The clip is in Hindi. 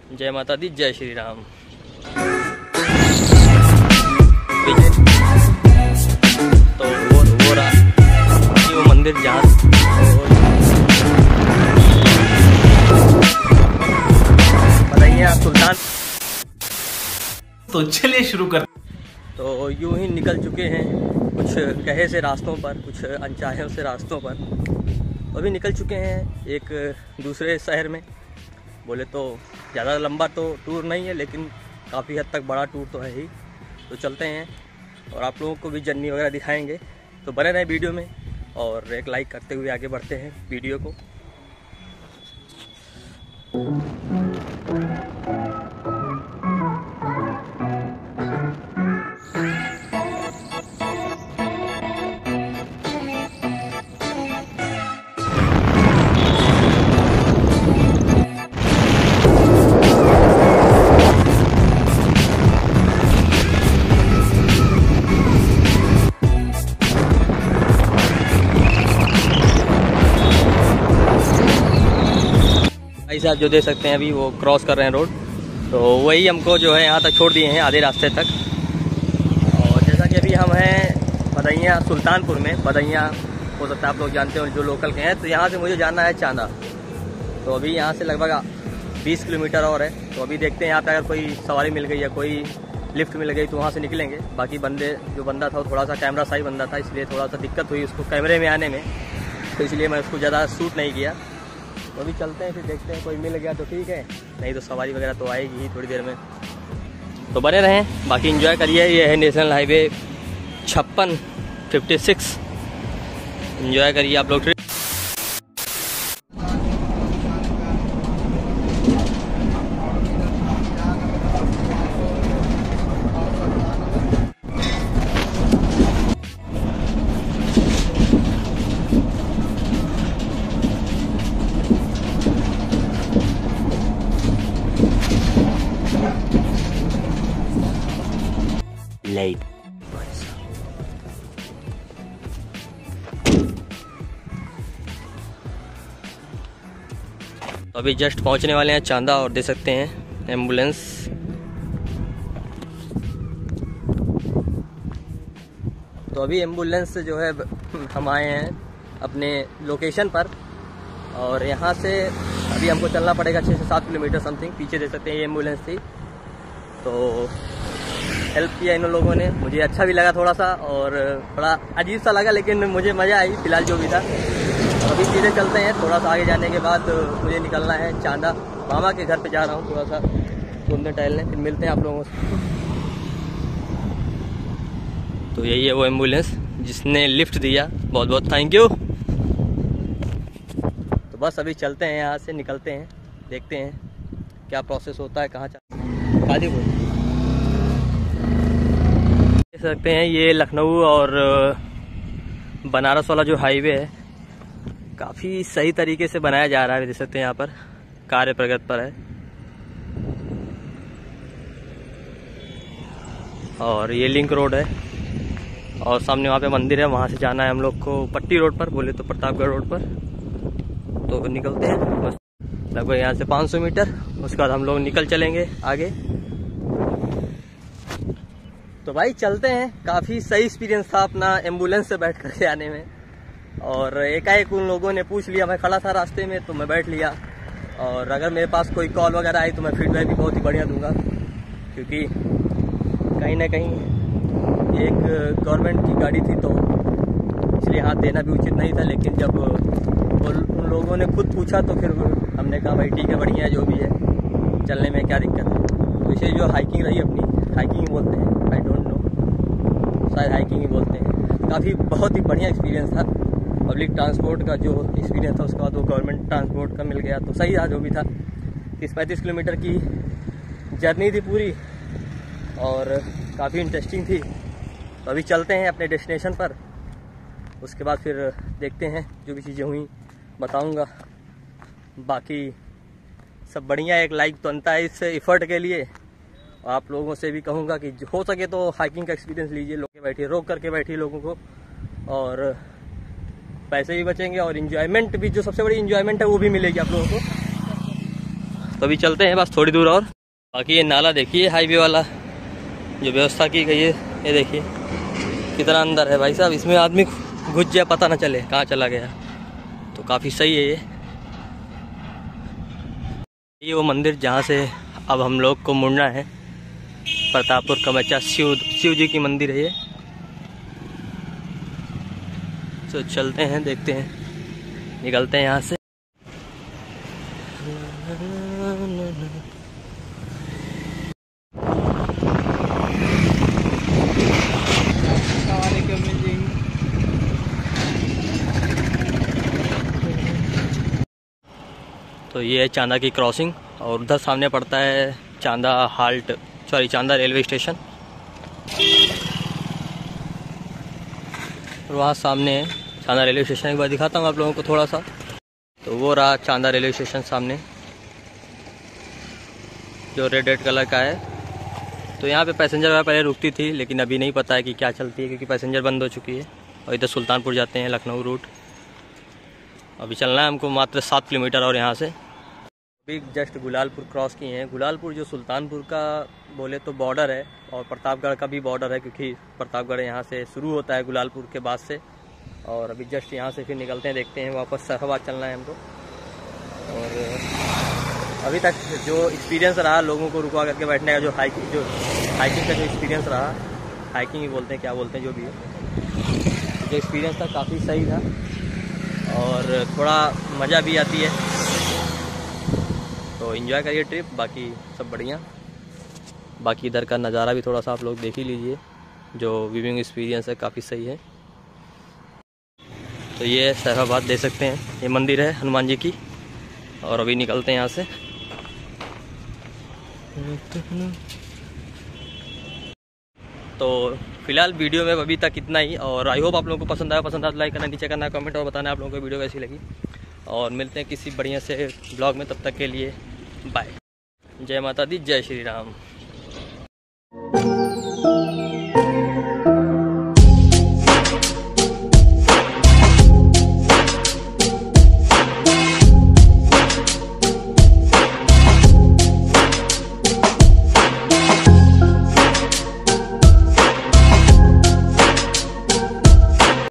जय माता दी, जय श्री राम। तो वो रहा वो मंदिर जहाँ बताइए सुल्तान। तो चलिए शुरू कर। तो यूं ही निकल चुके हैं कुछ कहे से रास्तों पर, कुछ अनचाहे से रास्तों पर। अभी निकल चुके हैं एक दूसरे शहर में। बोले तो ज़्यादा लंबा तो टूर नहीं है, लेकिन काफ़ी हद तक बड़ा टूर तो है ही। तो चलते हैं और आप लोगों को भी जर्नी वगैरह दिखाएंगे। तो बने रहें वीडियो में और एक लाइक करते हुए आगे बढ़ते हैं वीडियो को। भाई साहब जो देख सकते हैं अभी वो क्रॉस कर रहे हैं रोड, तो वही हमको जो है यहाँ तक छोड़ दिए हैं आधे रास्ते तक। और जैसा कि अभी हम हैं बधैया सुल्तानपुर में। बधैया हो सकता है आप लोग जानते हो जो लोकल के हैं। तो यहाँ से मुझे जाना है चांदा। तो अभी यहाँ से लगभग 20 किलोमीटर और है। तो अभी देखते हैं यहाँ पे अगर कोई सवारी मिल गई या कोई लिफ्ट मिल गई तो वहाँ से निकलेंगे। बाकी बंदा था वो थोड़ा सा कैमरा साई बंदा था, इसलिए थोड़ा सा दिक्कत हुई उसको कैमरे में आने में, तो इसलिए मैं उसको ज़्यादा शूट नहीं किया। तो अभी चलते हैं, फिर देखते हैं कोई मिल गया तो ठीक है, नहीं तो सवारी वगैरह तो आएगी ही थोड़ी देर में। तो बने रहें, बाकी एंजॉय करिए। ये है नेशनल हाईवे 56 एंजॉय करिए आप लोग। Late. तो अभी जस्ट पहुंचने वाले हैं चांदा और देख सकते हैं एम्बुलेंस। तो अभी एम्बुलेंस जो है हम आए हैं अपने लोकेशन पर, और यहाँ से अभी हमको चलना पड़ेगा 6 से 7 किलोमीटर समथिंग। पीछे देख सकते हैं ये एम्बुलेंस थी। तो हेल्प किया इन लोगों ने, मुझे अच्छा भी लगा थोड़ा सा और थोड़ा अजीब सा लगा, लेकिन मुझे मज़ा आई फिलहाल जो भी था। अभी सीधे चलते हैं। थोड़ा सा आगे जाने के बाद मुझे निकलना है चांदा, मामा के घर पे जा रहा हूँ थोड़ा सा घूमने टहलने। फिर मिलते हैं आप लोगों से। तो यही है वो एम्बुलेंस जिसने लिफ्ट दिया, बहुत बहुत थैंक यू। तो बस अभी चलते हैं, यहाँ से निकलते हैं, देखते हैं क्या प्रोसेस होता है, कहाँ गाजीपुर देख सकते हैं। ये लखनऊ और बनारस वाला जो हाईवे है काफ़ी सही तरीके से बनाया जा रहा है। देख सकते हैं यहाँ पर कार्य प्रगति पर है। और ये लिंक रोड है और सामने वहाँ पे मंदिर है, वहाँ से जाना है हम लोग को पट्टी रोड पर, बोले तो प्रतापगढ़ रोड पर। तो निकलते हैं बस लगभग यहाँ से 500 मीटर, उसके बाद हम लोग निकल चलेंगे आगे। तो भाई चलते हैं। काफ़ी सही एक्सपीरियंस था अपना एम्बुलेंस से बैठ करके आने में। और एकाएक उन लोगों ने पूछ लिया, मैं खड़ा था रास्ते में तो मैं बैठ लिया। और अगर मेरे पास कोई कॉल वगैरह आई तो मैं फीडबैक भी बहुत ही बढ़िया दूंगा, क्योंकि कहीं ना कहीं एक गवर्नमेंट की गाड़ी थी तो इसलिए हाथ देना भी उचित नहीं था। लेकिन जब उन लोगों ने खुद पूछा तो फिर हमने कहा भाई ठीक है, बढ़िया है जो भी है, चलने में क्या दिक्कत है। तो इसे जो हाइकिंग रही अपनी, हाइकिंग ही बोलते हैं, आई डोंट नो, शायद हाइकिंग ही बोलते हैं। काफ़ी बहुत ही बढ़िया एक्सपीरियंस था। पब्लिक ट्रांसपोर्ट का जो एक्सपीरियंस था उसके बाद वो गवर्नमेंट ट्रांसपोर्ट का मिल गया तो सही था जो भी था। 30-35 किलोमीटर की जर्नी थी पूरी और काफ़ी इंटरेस्टिंग थी। तो अभी चलते हैं अपने डेस्टिनेशन पर, उसके बाद फिर देखते हैं जो भी चीज़ें हुई बताऊंगा। बाकी सब बढ़िया। एक लाइक तो बनता है इस एफर्ट के लिए। और आप लोगों से भी कहूँगा कि हो सके तो हाइकिंग का एक्सपीरियंस लीजिए, लोग के बैठिए, रोक करके बैठिए लोगों को, और पैसे भी बचेंगे और इन्जॉयमेंट भी, जो सबसे बड़ी इन्जॉयमेंट है वो भी मिलेगी आप लोगों को। तो अभी चलते हैं बस थोड़ी दूर और। बाकी ये नाला देखिए, हाईवे वाला जो व्यवस्था की गई है, ये देखिए कितना अंदर है भाई साहब। इसमें आदमी घुस जाए पता ना चले कहाँ चला गया, तो काफ़ी सही है ये वो मंदिर जहाँ से अब हम लोग को मुड़ना है। प्रतापपुर कमच्चा शिव जी की मंदिर है ये। तो चलते हैं, देखते हैं, निकलते हैं यहाँ से। तो ये है चांदा की क्रॉसिंग और उधर सामने पड़ता है चांदा रेलवे स्टेशन। और वहाँ सामने है चांदा रेलवे स्टेशन। एक बार दिखाता हूँ आप लोगों को थोड़ा सा। तो वो रहा चांदा रेलवे स्टेशन सामने, जो रेड कलर का है। तो यहाँ पे पैसेंजर पहले रुकती थी, लेकिन अभी नहीं पता है कि क्या चलती है, क्योंकि पैसेंजर बंद हो चुकी है। और इधर सुल्तानपुर जाते हैं, लखनऊ रूट। अभी चलना है हमको मात्र 7 किलोमीटर और यहाँ से। अभी जस्ट गुलालपुर क्रॉस किए हैं। गुलालपुर जो सुल्तानपुर का बोले तो बॉर्डर है, और प्रतापगढ़ का भी बॉर्डर है, क्योंकि प्रतापगढ़ यहाँ से शुरू होता है गुलालपुर के बाद से। और अभी जस्ट यहाँ से फिर निकलते हैं, देखते हैं वापस सरहबाद चलना है हमको। और अभी तक जो एक्सपीरियंस रहा लोगों को रुकवा करके बैठने का, जो हाइकिंग का जो एक्सपीरियंस रहा, हाइकिंग ही बोलते हैं, क्या बोलते हैं, जो भी है, जो एक्सपीरियंस था काफ़ी सही था और थोड़ा मज़ा भी आती है। तो एंजॉय करिए ट्रिप, बाकी सब बढ़िया। बाकी इधर का नज़ारा भी थोड़ा सा आप लोग देख ही लीजिए, जो व्यूइंग एक्सपीरियंस है काफ़ी सही है। तो ये सरहबाद देख सकते हैं, ये मंदिर है हनुमान जी की। और अभी निकलते हैं यहाँ से। तो फिलहाल वीडियो में अभी तक इतना ही, और आई होप आप लोगों को पसंद आया। पसंद आया तो लाइक करना, नीचे करना, कमेंट और बताना आप लोगों को वीडियो कैसी लगी। और मिलते हैं किसी बढ़िया से ब्लॉग में, तब तक के लिए बाय। जय माता दी, जय श्री राम।